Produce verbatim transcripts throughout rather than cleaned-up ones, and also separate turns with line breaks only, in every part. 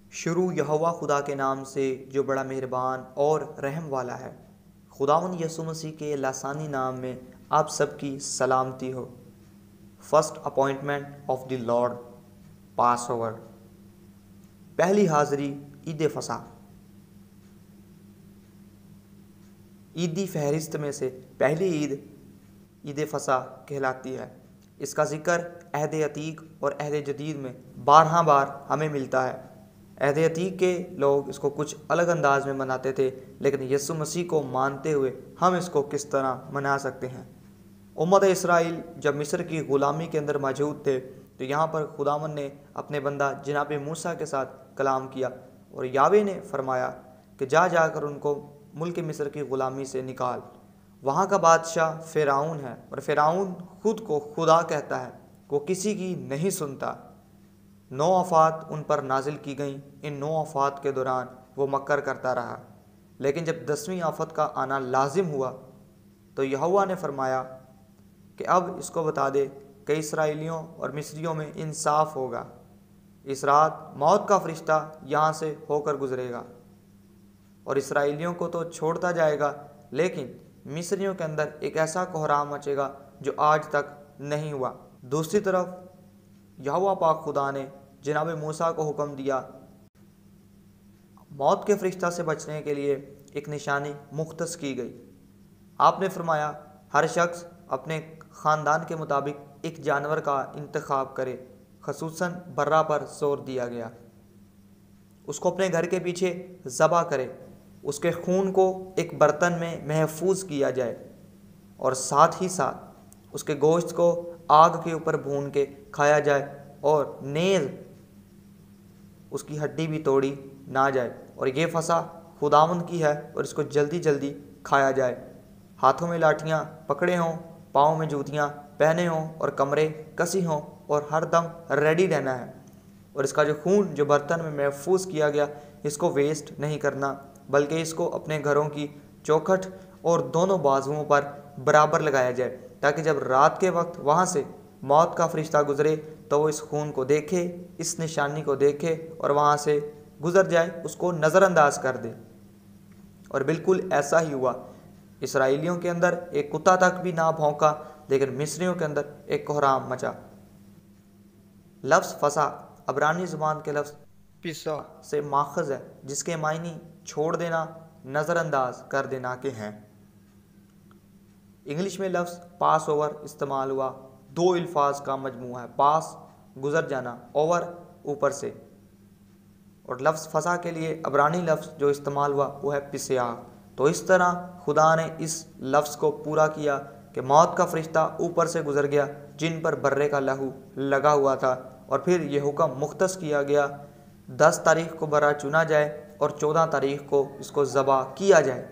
شروع یہوہ خدا کے نام سے جو بڑا مہربان اور رحم والا ہے۔ خداوند یسوع مسیح کے لسانی نام میں آپ سب کی سلامتی ہو۔ First appointment of the lord, pass over, پہلی حاضری عید فصح۔ عیدی فہرست میں سے پہلی عید عید فصح کہلاتی ہے۔ اس کا ذکر عہد عتیق اور عہد جدید میں بارہا بار ہمیں ملتا ہے۔ عہد عتیق کے لوگ اس کو کچھ الگ انداز میں مناتے تھے، لیکن یسوع مسیح کو مانتے ہوئے ہم اس کو کس طرح منا سکتے ہیں؟ امت اسرائیل جب مصر کی غلامی کے اندر موجود تھے تو یہاں پر خداوند نے اپنے بندہ جناب موسیٰ کے ساتھ کلام کیا، اور یاوے نے فرمایا کہ جا جا کر ان کو ملک مصر کی غلامی سے نکال۔ وہاں کا بادشاہ فرعون ہے، اور فرعون خود کو خدا کہتا ہے، وہ کسی کی نہیں سنتا۔ نو آفات ان پر نازل کی گئیں۔ ان نو آفات کے دوران وہ مکر کرتا رہا، لیکن جب دسویں آفت کا آنا لازم ہوا تو یہوہ نے فرمایا کہ اب اس کو بتا دے کہ اسرائیلیوں اور مصریوں میں انصاف ہوگا۔ اس رات موت کا فرشتہ یہاں سے ہو کر گزرے گا اور اسرائیلیوں کو تو چھوڑتا جائے گا، لیکن مصریوں کے اندر ایک ایسا کوہرام مچے گا جو آج تک نہیں ہوا۔ دوسری طرف یہوہ پاک خدا نے جناب موسیٰ کو حکم دیا، موت کے فرشتہ سے بچنے کے لیے ایک نشانی مختص کی گئی۔ آپ نے فرمایا ہر شخص اپنے خاندان کے مطابق ایک جانور کا انتخاب کرے، خصوصاً برہ پر زور دیا گیا۔ اس کو اپنے گھر کے پیچھے ذبح کرے، اس کے خون کو ایک برتن میں محفوظ کیا جائے، اور ساتھ ہی ساتھ اس کے گوشت کو آگ کے اوپر بھون کے کھایا جائے، اور نیز اس کی ہڈی بھی توڑی نہ جائے، اور یہ فصح خداوند کی ہے اور اس کو جلدی جلدی کھایا جائے۔ ہاتھوں میں لاٹھیاں پکڑے ہوں، پاؤں میں جوتیاں پہنے ہوں، اور کمرے کسی ہوں، اور ہر دم ریڈی رہنا ہے۔ اور اس کا جو خون جو برتن میں محفوظ کیا گیا، اس کو ویسٹ نہیں کرنا، بلکہ اس کو اپنے گھروں کی چوکھٹ اور دونوں بازوؤں پر برابر لگایا جائے، تاکہ جب رات کے وقت وہاں سے موت کا فرشتہ گزرے تو وہ اس خون کو دیکھے، اس نشانی کو دیکھے، اور وہاں سے گزر جائے، اس کو نظر انداز کر دے۔ اور بالکل ایسا ہی ہوا۔ اسرائیلیوں کے اندر ایک کتا تک بھی نہ بھونکا، لیکن مصریوں کے اندر ایک کوہرام مچا۔ لفظ فصح عبرانی زبان کے لفظ پسا سے ماخذ ہے، جس کے معنی چھوڑ دینا، نظر انداز کر دینا کے ہیں۔ انگلش میں لفظ پاس اوور استعمال ہوا۔ دو الفاظ کا مجموعہ ہے، پاس گزر جانا، اوور اوپر سے، اور لفظ فصح کے لیے عبرانی لفظ جو استعمال ہوا وہ ہے پسیاہ۔ تو اس طرح خدا نے اس لفظ کو پورا کیا کہ موت کا فرشتہ اوپر سے گزر گیا جن پر برے کا لہو لگا ہوا تھا، اور پھر یہ حکم مختص کیا گیا دس تاریخ کو برا چنا جائے اور چودہ تاریخ کو اس کو ذبح کیا جائے۔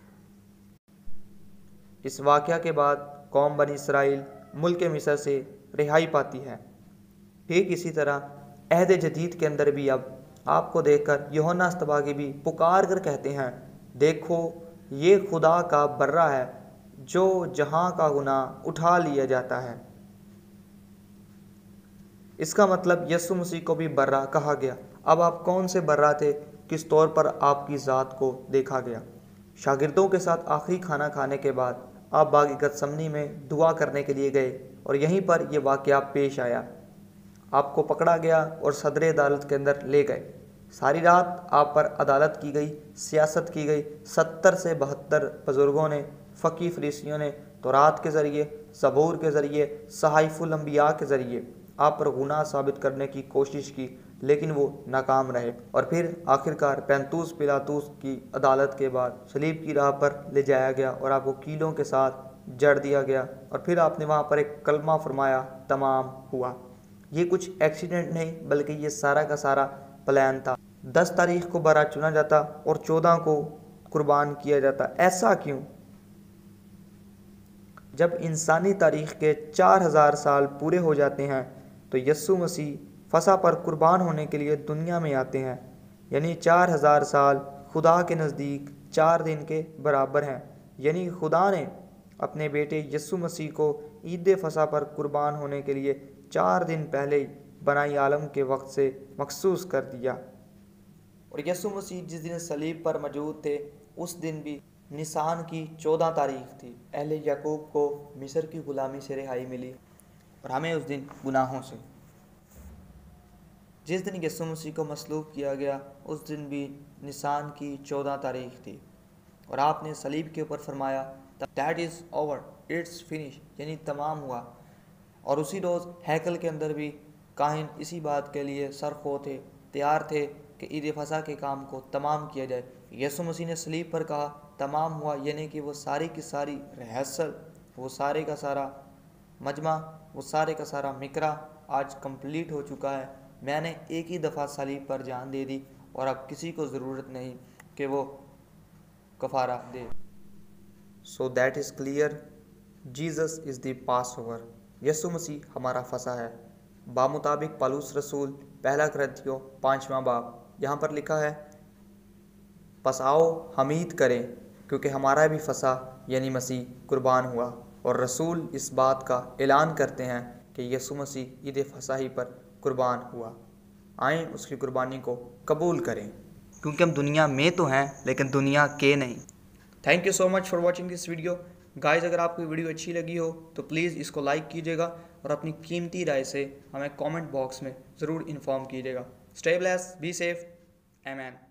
اس واقعہ کے بعد قوم بنی اسرائیل ملک مصر سے رہائی پاتی ہے۔ ٹھیک اسی طرح عہد جدید کے اندر بھی اب آپ کو دیکھ کر یوحنا اصطباغی بھی پکار کر کہتے ہیں، دیکھو یہ خدا کا برہ ہے جو جہاں کا گناہ اٹھا لیا جاتا ہے۔ اس کا مطلب یسوع مسیح کو بھی برہ کہا گیا۔ اب آپ کون سے برہ تھے؟ کس طور پر آپ کی ذات کو دیکھا گیا؟ شاگردوں کے ساتھ آخری کھانا کھانے کے بعد آپ باغ گتسمنی میں دعا کرنے کے لیے گئے، اور یہیں پر یہ واقعہ پیش آیا۔ آپ کو پکڑا گیا اور صدر عدالت کے اندر لے گئے۔ ساری رات آپ پر عدالت کی گئی، سیاست کی گئی۔ ستر سے بہتر بزرگوں نے، فقی فریسیوں نے تورات کے ذریعے، زبور کے ذریعے، صحائف الانبیاء کے ذریعے آپ پر گناہ ثابت کرنے کی کوشش کی، لیکن وہ ناکام رہے۔ اور پھر آخرکار پینتوس پلاطوس کی عدالت کے بعد صلیب کی راہ پر لے جایا گیا اور آپ کو کیلوں کے ساتھ جڑ دیا گیا، اور پھر آپ نے وہاں پر ایک کلمہ فرمایا، تمام ہوا۔ یہ کچھ ایکسیڈنٹ نہیں، بلکہ یہ سارا کا سارا پلان تھا۔ دس تاریخ کو برا چنا جاتا اور چودہ کو قربان کیا جاتا۔ ایسا کیوں؟ جب انسانی تاریخ کے چار ہزار سال پورے ہو جاتے ہیں تو یسوع مسیح فصح پر قربان ہونے کے لیے دنیا میں آتے ہیں، یعنی چار ہزار سال خدا کے نزدیک چار دن کے برابر ہیں۔ یعنی خدا نے اپنے بیٹے یسوع مسیح کو عید فصح پر قربان ہونے کے لیے چار دن پہلے بنائی عالم کے وقت سے مخصوص کر دیا۔ اور یسوع مسیح جس دن صلیب پر موجود تھے اس دن بھی نیسان کی چودہ تاریخ تھی۔ اہل یعقوب کو مصر کی غلامی سے رہائی ملی اور ہمیں اس دن گناہوں سے۔ جس دن یسوع مسیح کو مصلوب کیا گیا اس دن بھی نیسان کی چودہ تاریخ تھی اور آپ نے صلیب کے اوپر فرمایا that is over, it's finish, یعنی تمام ہوا۔ اور اسی روز ہیکل کے اندر بھی کاہن اسی بات کے لیے سرخو تھے، تیار تھے کہ عید فصح کے کام کو تمام کیا جائے۔ یسوع مسیح نے صلیب پر کہا تمام ہوا، یعنی کہ وہ ساری کی ساری ریہرسل، وہ سارے کا سارا مجمع، وہ سارے کا سارا مکرا آج کمپلیٹ ہو چکا ہے۔ میں نے ایک ہی دفعہ صلیب پر جان دے دی اور اب کسی کو ضرورت نہیں کہ وہ کفارہ دے۔ So that is clear, Jesus is the pass over, Yasu Masih ہمارا فصح ہے۔ بامطابق پالوس رسول پہلا کرنتھیوں پانچواں باب، یہاں پر لکھا ہے پس آؤ حمید کریں کیونکہ ہمارا بھی فصح یعنی مسیح قربان ہوا، اور رسول اس بات کا اعلان کرتے ہیں کہ یسوع مسیح عید فصح ہی پر قربان ہوا۔ آئیں اس کی قربانی کو قبول کریں کیونکہ ہم دنیا میں تو ہیں لیکن دنیا کے نہیں۔ Thank you so much for watching this video guys. اگر آپ کو ویڈیو اچھی لگی ہو تو پلیز اس کو لائک کیجیے گا اور اپنی قیمتی رائے سے ہمیں کامنٹ باکس میں ضرور انفارم کیجیے گا۔ اسٹے بلیسڈ، بی سیف، آمین۔